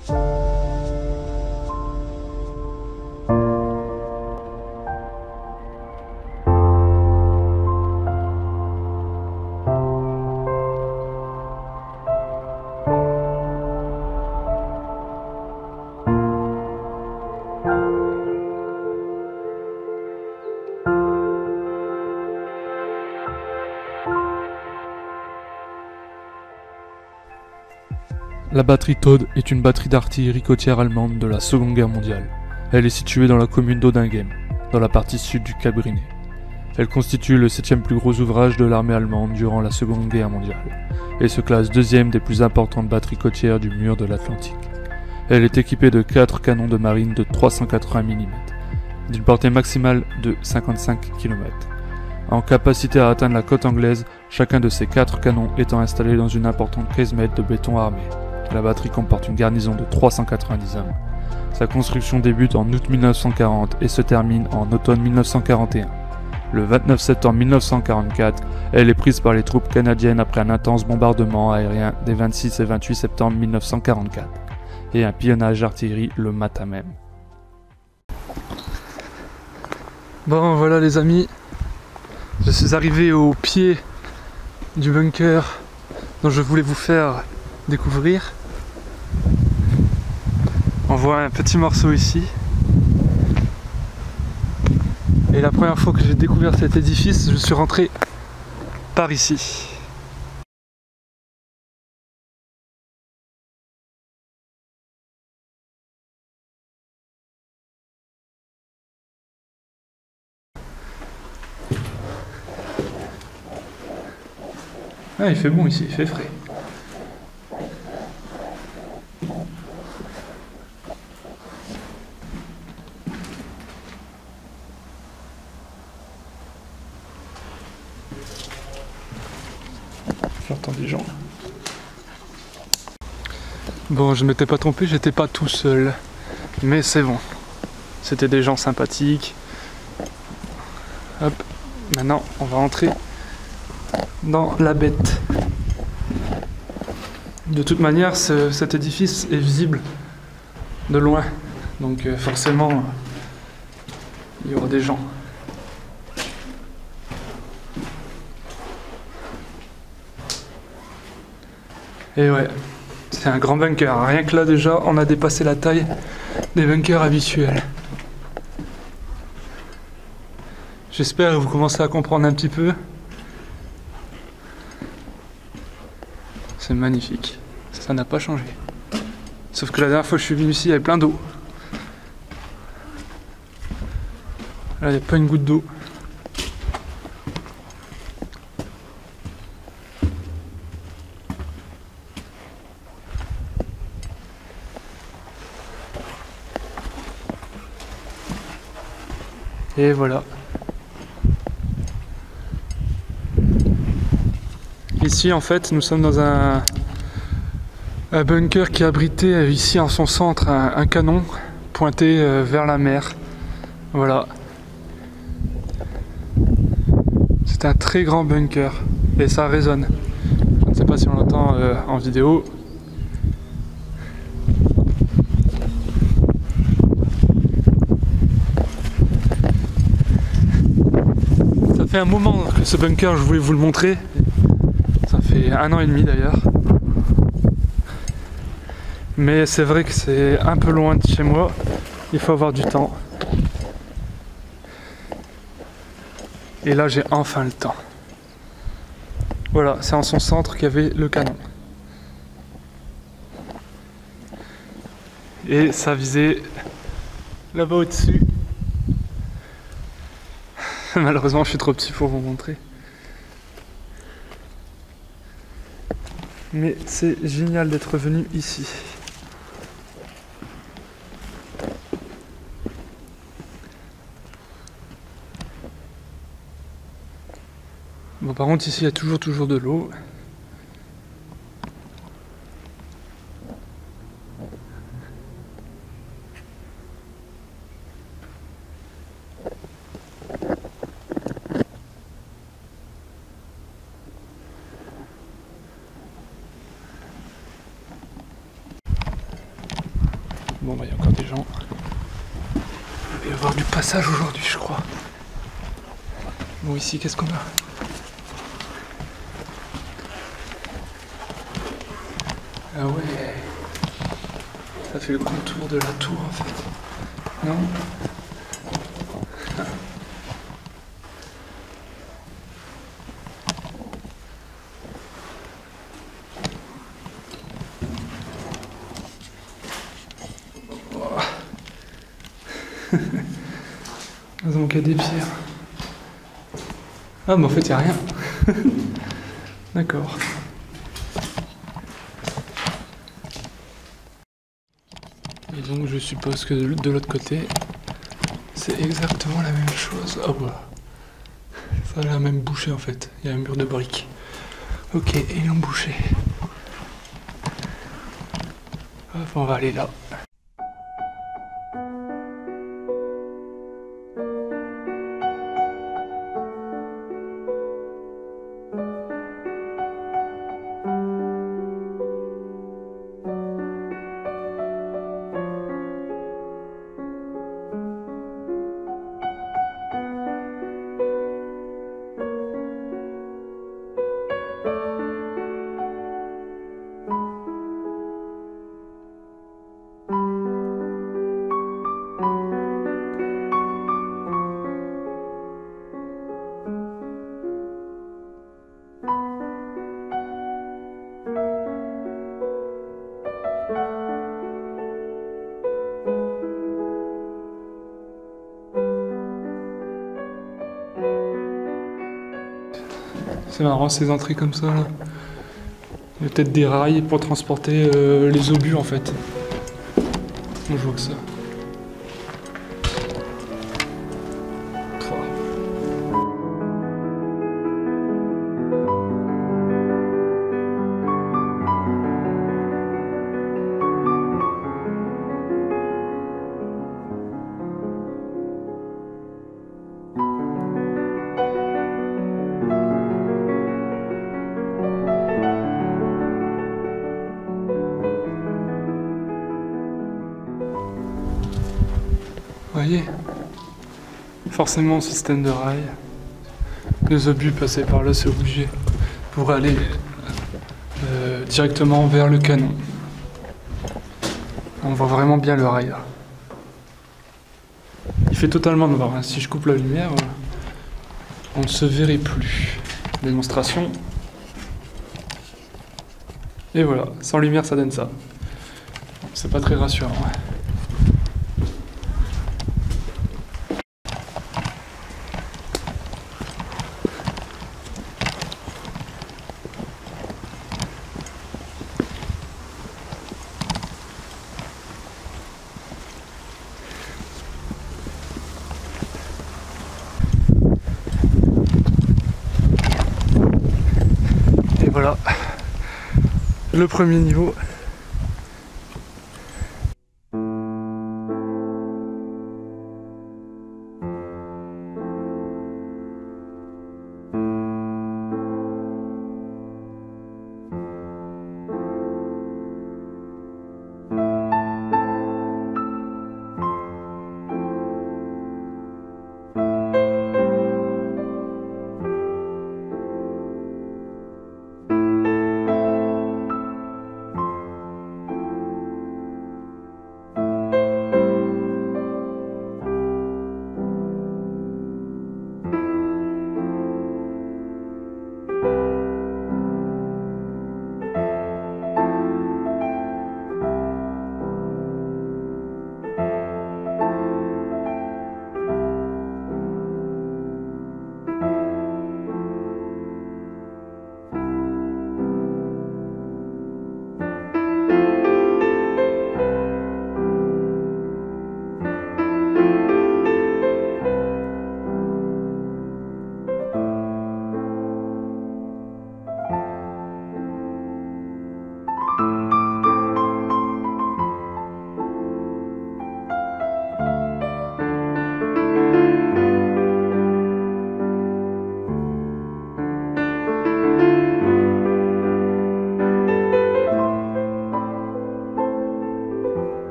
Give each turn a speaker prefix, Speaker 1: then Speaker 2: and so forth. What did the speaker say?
Speaker 1: La batterie Todd est une batterie d'artillerie côtière allemande de la Seconde Guerre mondiale. Elle est située dans la commune d'Odinghem, dans la partie sud du Cap Griné. Elle constitue le 7e plus gros ouvrage de l'armée allemande durant la Seconde Guerre mondiale, et se classe 2e des plus importantes batteries côtières du mur de l'Atlantique. Elle est équipée de 4 canons de marine de 380 mm, d'une portée maximale de 55 km. En capacité à atteindre la côte anglaise, chacun de ces 4 canons étant installé dans une importante casemate de béton armé. La batterie comporte une garnison de 390 hommes. Sa construction débute en août 1940 et se termine en automne 1941. Le 29 septembre 1944, elle est prise par les troupes canadiennes après un intense bombardement aérien des 26 et 28 septembre 1944 et un pillonnage d'artillerie le matin même.
Speaker 2: Bon voilà les amis, je suis arrivé au pied du bunker dont je voulais vous faire découvrir. On voit un petit morceau ici. Et la première fois que j'ai découvert cet édifice, je suis rentré par ici. Ah, il fait bon ici, il fait frais. J'entends des gens. Bon, je m'étais pas trompé, j'étais pas tout seul. Mais c'est bon. C'était des gens sympathiques. Hop, maintenant on va entrer dans la bête. De toute manière, cet édifice est visible de loin. Donc forcément, il y aura des gens. Et ouais, c'est un grand bunker. Rien que là déjà, on a dépassé la taille des bunkers habituels. J'espère que vous commencez à comprendre un petit peu. C'est magnifique. Ça n'a pas changé. Sauf que la dernière fois que je suis venu ici, il y avait plein d'eau. Là, il n'y a pas une goutte d'eau. Et voilà. Ici, en fait, nous sommes dans un bunker qui abritait ici en son centre un canon pointé vers la mer. Voilà. C'est un très grand bunker et ça résonne. Je ne sais pas si on l'entend en vidéo. Ça fait un moment que ce bunker, je voulais vous le montrer. Ça fait 1 an et demi d'ailleurs. Mais c'est vrai que c'est un peu loin de chez moi. Il faut avoir du temps. Et là, j'ai enfin le temps. Voilà, c'est en son centre qu'il y avait le canon. Et ça visait là-bas au-dessus. Malheureusement, je suis trop petit pour vous montrer. Mais c'est génial d'être venu ici. Bon, par contre, ici, il y a toujours de l'eau. Bon bah il y a encore des gens. Il va y avoir du passage aujourd'hui je crois. Bon ici qu'est-ce qu'on a? Ah ouais. Ça fait le contour de la tour en fait. Non? Donc il y a des pierres. Ah mais en fait il n'y a rien. D'accord. Et donc je suppose que de l'autre côté, c'est exactement la même chose. Oh voilà. Ça a la même bouchée en fait. Il y a un mur de briques. Ok, et ils l'ont bouché. Hop, on va aller là. C'est marrant ces entrées comme ça là. Il y a peut-être des rails pour transporter les obus en fait. On joue que ça. Vous voyez, forcément système de rails. Les obus passaient par là se bouger pour aller directement vers le canon. On voit vraiment bien le rail là. Il fait totalement noir, hein. Si je coupe la lumière, on ne se verrait plus. Démonstration. Et voilà, sans lumière ça donne ça. C'est pas très rassurant. Ouais. Voilà, le premier niveau.